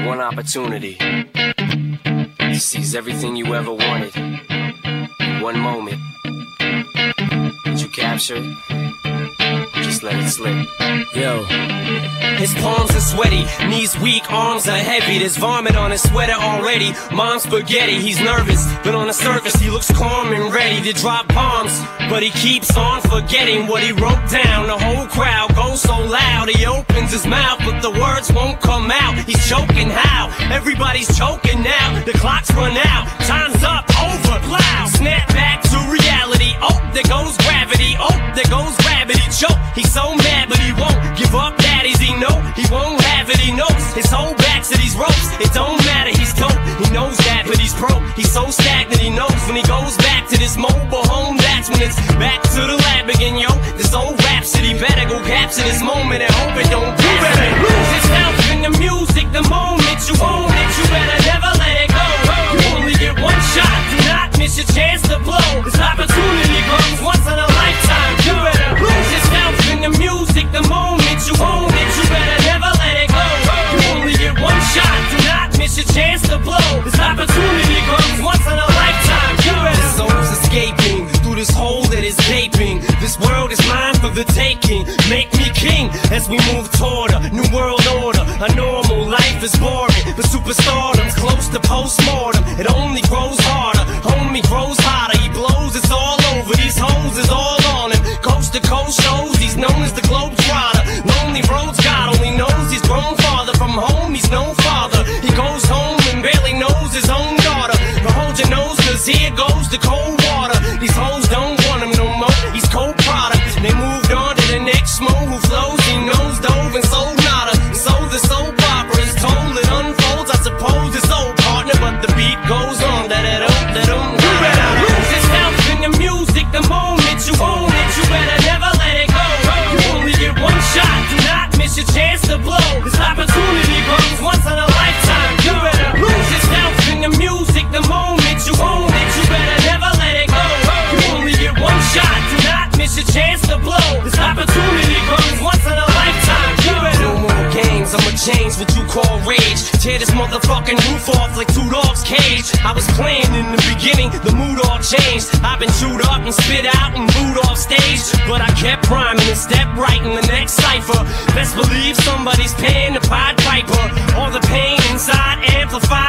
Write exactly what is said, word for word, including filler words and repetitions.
one opportunity to seize everything you ever wanted in one moment. Did you capture it? Just let it slip. Yo. His palms are sweaty, knees weak, arms are heavy. There's vomit on his sweater already. Mom's spaghetti, he's nervous, but on the surface he looks calm and ready to drop bombs. But he keeps on forgetting what he wrote down. The whole crowd goes so loud, he opens his mouth, but the words won't come out. He's choking how? Everybody's choking now. The clock's run out, time's up, over, plow. Snap back to reality, oh, there goes gravity. Oh, there goes gravity, choke. He's so mad, but he won't give up. Daddies, he know he won't have it. He knows his whole back to these ropes. It don't matter, he's dope. He knows that, but he's broke. He's so stagnant, he knows when he goes back to this mobile home. That's when it's back to the lab again, yo. This old rhapsody better go capture this moment and hope it don't pass. You better lose yourself in the music the moment you own it. You better never let it go. You only get one shot. Do not miss your chance to blow. This opportunity comes once in a lifetime. You better lose yourself in the music the moment you own it. You better never let it go. You only get one shot. Do not miss your chance to blow. This opportunity comes once in a lifetime. You better. This soul's escaping through this hole that is gaping. This world is mine for the taking. Make me king as we move toward a new world order. A normal life is boring, but superstardom's close to postmortem. It only grows harder. Homie grows hotter. He blows. It's all over. These hoes is all on him. Coast to coast shows. He's known as the Globetrotter. Lonely roads. God only knows he's grown farther from home. He's no father. He goes home and barely knows his own daughter. But hold your nose, cause here goes the cold water. These hoes don't want him no more. He's cold product. They moved on to the next mo who flows. He knows dove and sold nada. So the soap opera is told. It unfolds. I suppose it's old partner, but the beat goes on. That it up, that um. You better lose yourself in the music the moment you own it. You better never let it go. You only get one shot. Do not miss your chance to blow. This opportunity comes once in a lifetime. You better lose yourself in the music the moment you own it. You better never let it go. You only get one shot. Do not miss your chance to blow. This opportunity comes once in a lifetime. You better. No more games. I'ma change what you call rage. Tear this motherfucking roof off like two dogs' cage. I was playing in the beginning, the mood all changed. I've been chewed up and spit out and booed off stage, but I kept rhyming and stepped right in the next cipher. Best believe somebody's paying the Pied Piper. All the pain inside amplified.